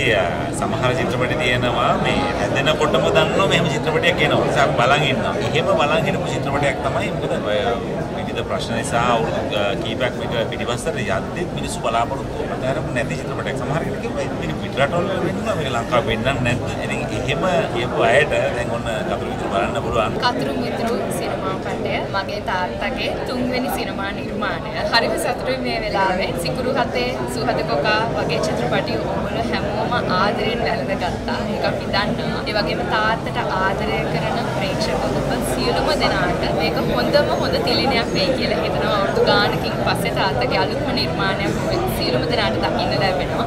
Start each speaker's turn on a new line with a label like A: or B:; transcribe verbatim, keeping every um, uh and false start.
A: සමහර චිත්‍රපටි තියෙනවා මේ හැදෙනකොටම දන්නවා මෙහෙම චිත්‍රපටයක් එනවා. ඒක බලන් ඉන්නවා. එහෙම බලන් හිටපු චිත්‍රපටයක් තමයි මොකද විවිධ ප්‍රශ්න නිසා අවුරුදු කීපයක් මේක පිටිපස්සට යද්දි මිනිස්සු බලාපොරොත්තු වෙනතරම නැති චිත්‍රපටයක්. සමහර කෙනෙක් කිව්වා මේක පිටරටවල වෙන්නවා මේක ලංකාවේ වෙන්නන්නේ නැද්ද? ඉතින් එහෙම කියපු අයට දැන් ඔන්න කතුරු මිතුරු බලන්න පුළුවන්.
B: කතුරු මිතුරු සිනමා පටය මගේ තාත්තගේ තුන්වෙනි සිනමා නිර්මාණය. හරිම සතුටුයි මේ වෙලාවේ. සිකුරු හතේ සුහද කොකා වගේ චිත්‍රපටි ඔබල හැමෝම ආදරෙන් වැළඳගත්තා. ඒක අපි දන්නවා. ඒ වගේම තාත්තට ආදරය කරන ප්‍රේක්ෂක ඔබ සියලුම දෙනාට මේක හොඳම හොඳ තිලිනයක් වෙයි කියලා හිතනවා. අවුරුදු ගානකින් පස්සේ තාත්තගේ අලුත්ම නිර්මාණයක් සියලුම දෙනාට දකින්න ලැබෙනවා.